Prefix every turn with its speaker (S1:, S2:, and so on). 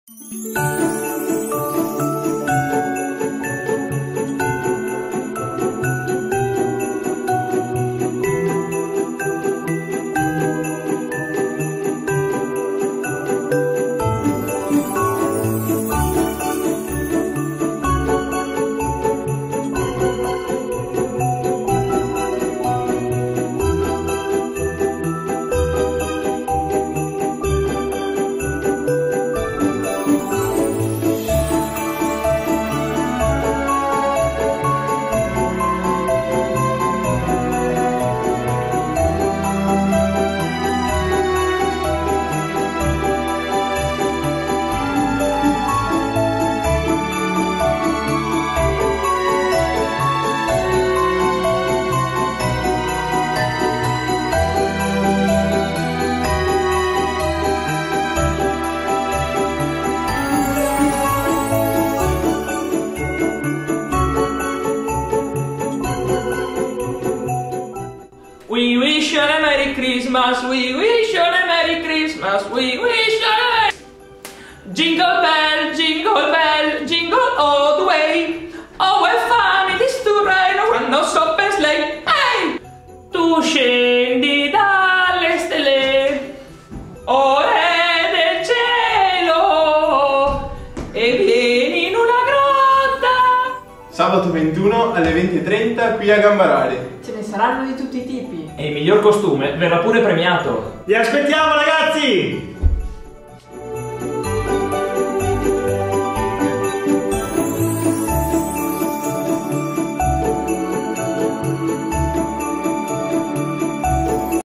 S1: We wish you a Merry Christmas, we wish you a Merry Christmas, we wish you a Merry... Jingle bell, jingle all the way. Oh, what fun it is to ride on uno open sleigh. Hey! Tu scendi dalle stelle, o re del cielo, e vieni in una grotta.
S2: Sabato 21 alle 20:30 qui a Gambarare.
S3: Ce ne saranno di tutti i tipi.
S1: E il miglior costume verrà pure premiato.
S4: Vi aspettiamo, ragazzi!